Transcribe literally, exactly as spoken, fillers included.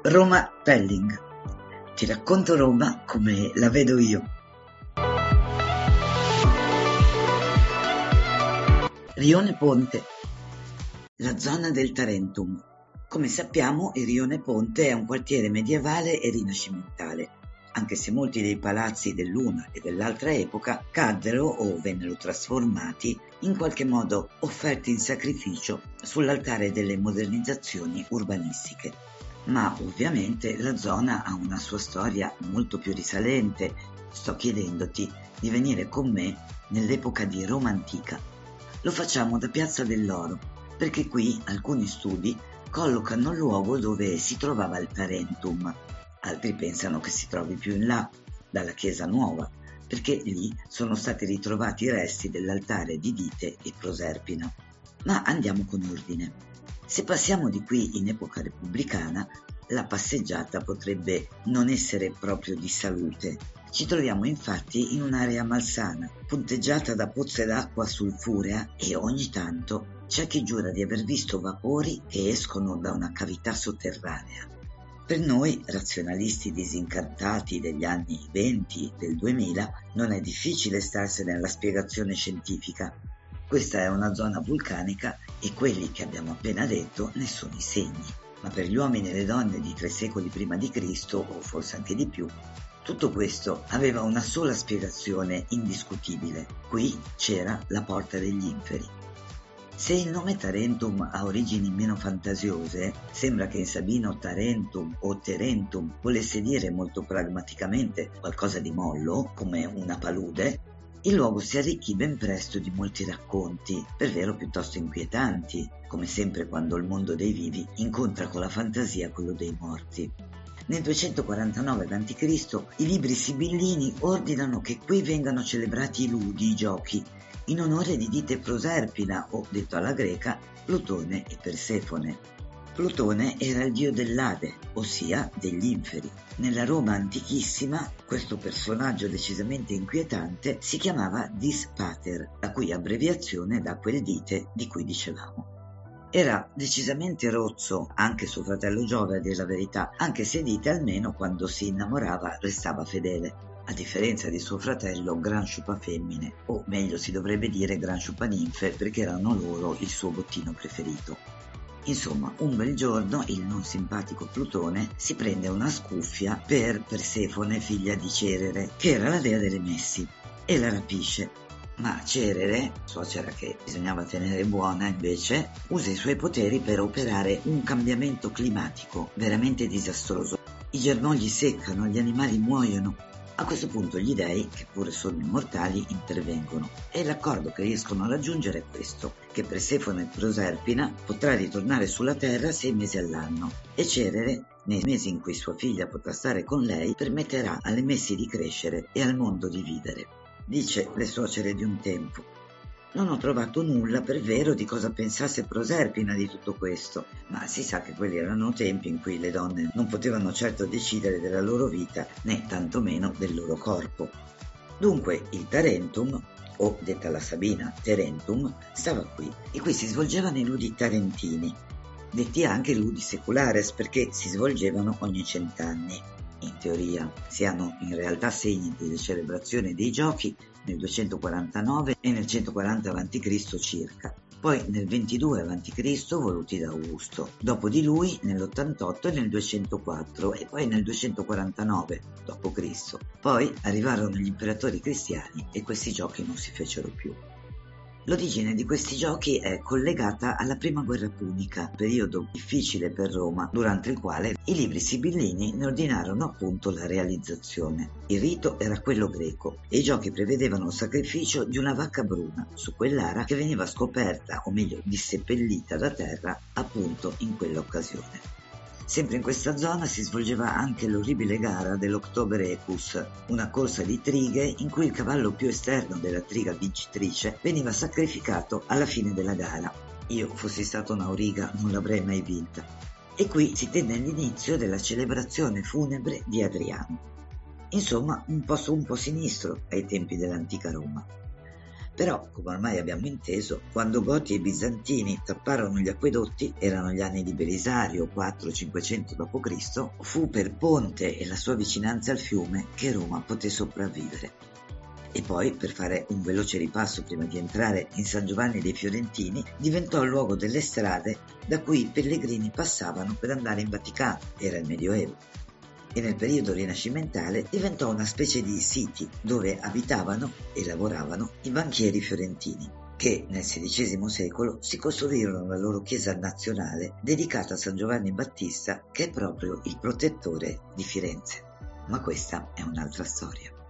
Roma Telling. Ti racconto Roma come la vedo io. Rione Ponte, la zona del Tarentum. Come sappiamo, il Rione Ponte è un quartiere medievale e rinascimentale, anche se molti dei palazzi dell'una e dell'altra epoca caddero o vennero trasformati, in qualche modo offerti in sacrificio sull'altare delle modernizzazioni urbanistiche. Ma ovviamente la zona ha una sua storia molto più risalente. Sto chiedendoti di venire con me nell'epoca di Roma antica. Lo facciamo da Piazza dell'Oro, perché qui alcuni studi collocano il luogo dove si trovava il Tarentum. Altri pensano che si trovi più in là, dalla Chiesa Nuova, perché lì sono stati ritrovati i resti dell'altare di Dite e Proserpina. Ma andiamo con ordine. Se passiamo di qui in epoca repubblicana, la passeggiata potrebbe non essere proprio di salute. Ci troviamo infatti in un'area malsana, punteggiata da pozze d'acqua sulfurea, e ogni tanto c'è chi giura di aver visto vapori che escono da una cavità sotterranea. Per noi, razionalisti disincantati degli anni venti del duemila, non è difficile starsene alla spiegazione scientifica. Questa è una zona vulcanica e quelli che abbiamo appena detto ne sono i segni. Ma per gli uomini e le donne di tre secoli prima di Cristo, o forse anche di più, tutto questo aveva una sola spiegazione indiscutibile. Qui c'era la porta degli inferi. Se il nome Tarentum ha origini meno fantasiose, sembra che in sabino Tarentum o Terentum volesse dire molto pragmaticamente qualcosa di mollo, come una palude. Il luogo si arricchì ben presto di molti racconti, per vero piuttosto inquietanti, come sempre quando il mondo dei vivi incontra con la fantasia quello dei morti. Nel duecentoquarantanove avanti Cristo i libri sibillini ordinano che qui vengano celebrati i ludi, i giochi, in onore di Dite e Proserpina, o, detto alla greca, Plutone e Persefone. Plutone era il dio dell'Ade, ossia degli inferi. Nella Roma antichissima, questo personaggio decisamente inquietante si chiamava Dis Pater, la cui abbreviazione dà quel Dite di cui dicevamo. Era decisamente rozzo, anche suo fratello Giove a dir la verità, anche se Dite almeno quando si innamorava restava fedele, a differenza di suo fratello Gran Sciupafemmine, o meglio si dovrebbe dire Gran Sciupaninfe, perché erano loro il suo bottino preferito. Insomma, un bel giorno il non simpatico Plutone si prende una scuffia per Persefone, figlia di Cerere, che era la dea delle messi, e la rapisce. Ma Cerere, suocera che bisognava tenere buona, invece, usa i suoi poteri per operare un cambiamento climatico veramente disastroso. I germogli seccano, gli animali muoiono. A questo punto gli dei, che pure sono immortali, intervengono, e l'accordo che riescono a raggiungere è questo, che Persefone Proserpina potrà ritornare sulla terra sei mesi all'anno, e Cerere, nei mesi in cui sua figlia potrà stare con lei, permetterà alle messi di crescere e al mondo di vivere. Dice le suocere di un tempo. Non ho trovato nulla per vero di cosa pensasse Proserpina di tutto questo, ma si sa che quelli erano tempi in cui le donne non potevano certo decidere della loro vita, né tantomeno del loro corpo. Dunque il Tarentum, o detta la Sabina Terentum, stava qui, e qui si svolgevano i ludi tarentini, detti anche ludi seculares perché si svolgevano ogni cent'anni. In teoria si hanno in realtà segni delle celebrazioni dei giochi nel duecentoquarantanove e nel centoquaranta avanti Cristo circa, poi nel ventidue avanti Cristo voluti da Augusto, dopo di lui nell'ottantotto e nel duecentoquattro e poi nel duecentoquarantanove dopo Cristo. Poi arrivarono gli imperatori cristiani e questi giochi non si fecero più. L'origine di questi giochi è collegata alla prima guerra punica, periodo difficile per Roma, durante il quale i libri sibillini ne ordinarono appunto la realizzazione. Il rito era quello greco e i giochi prevedevano il sacrificio di una vacca bruna su quell'ara che veniva scoperta, o meglio disseppellita da terra, appunto in quell'occasione. Sempre in questa zona si svolgeva anche l'orribile gara dell'October Ecus, una corsa di trighe in cui il cavallo più esterno della triga vincitrice veniva sacrificato alla fine della gara. Io, fossi stata un'auriga, non l'avrei mai vinta. E qui si tenne l'inizio della celebrazione funebre di Adriano. Insomma, un posto un po' sinistro ai tempi dell'antica Roma. Però, come ormai abbiamo inteso, quando Goti e Bizantini tapparono gli acquedotti, erano gli anni di Belisario, quattro-cinquecento dopo Cristo, fu per Ponte e la sua vicinanza al fiume che Roma poté sopravvivere. E poi, per fare un veloce ripasso prima di entrare in San Giovanni dei Fiorentini, diventò il luogo delle strade da cui i pellegrini passavano per andare in Vaticano, era il Medioevo. E nel periodo rinascimentale diventò una specie di city dove abitavano e lavoravano i banchieri fiorentini, che nel sedicesimo secolo si costruirono la loro chiesa nazionale dedicata a San Giovanni Battista, che è proprio il protettore di Firenze. Ma questa è un'altra storia.